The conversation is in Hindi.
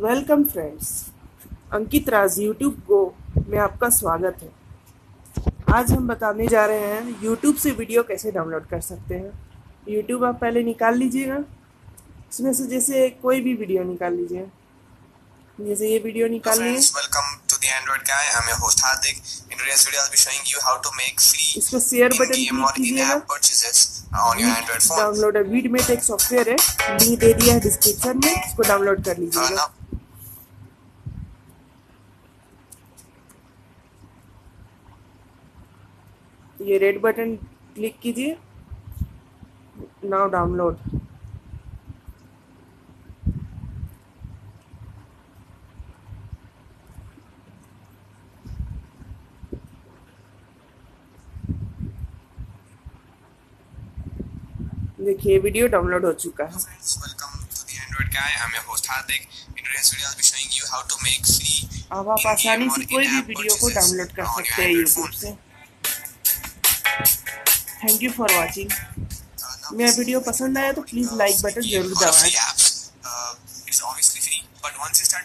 Welcome friends, Ankit Raj YouTube go में आपका स्वागत है। आज हम बताने जा रहे हैं यूट्यूब से वीडियो कैसे डाउनलोड कर सकते हैं। यूट्यूब आप पहले निकाल लीजिएगा, इसमें से जैसे कोई भी वीडियो निकाल लीजिए। जैसे ये वीडियो निकाल लिए। Welcome to the Android Guy. I'm your host Hardik. In today's video, I'll be showing you how to make free इसको share button in-game click or कीजिएगा। in-app purchases on your Android phone. Download है वीडमेट एक सॉफ्टवेयर है, लिंक दे दिया है डिस्क्रिप्शन में, इसको डाउनलोड कर लीजिएगा। Now, ये रेड बटन क्लिक कीजिए, नाउ डाउनलोड। देखिए वीडियो डाउनलोड हो चुका है। friends, welcome to the Android Guy. I'm your host Hardik. In today's video, I'll be showing you how to make free अब आप आसानी से कोई भी वीडियो को डाउनलोड कर सकते हैं यूट्यूब से। Thank you for watching. मेरा वीडियो पसंद आया तो प्लीज़ लाइक बटन जरूर दबाएं। It's obviously free, but once you start